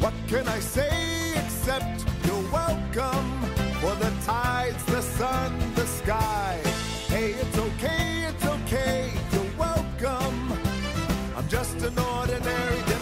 What can I say except you're welcome? For the tides, the sun, the sky. Hey, it's okay, you're welcome. I'm just an ordinary